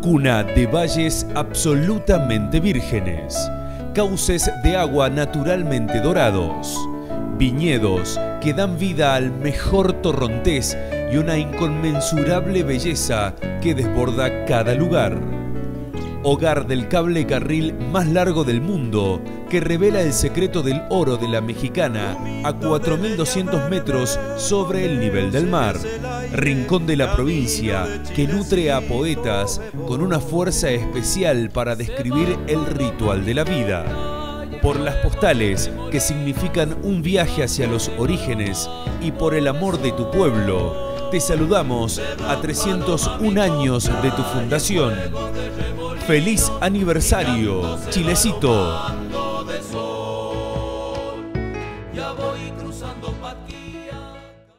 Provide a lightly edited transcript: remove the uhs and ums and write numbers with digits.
Cuna de valles absolutamente vírgenes, cauces de agua naturalmente dorados, viñedos que dan vida al mejor torrontés y una inconmensurable belleza que desborda cada lugar. Hogar del cable carril más largo del mundo, que revela el secreto del oro de la Mexicana a 4.200 metros sobre el nivel del mar. Rincón de la provincia, que nutre a poetas con una fuerza especial para describir el ritual de la vida. Por las postales que significan un viaje hacia los orígenes y por el amor de tu pueblo, te saludamos a 301 años de tu fundación. ¡Feliz aniversario, Chilecito!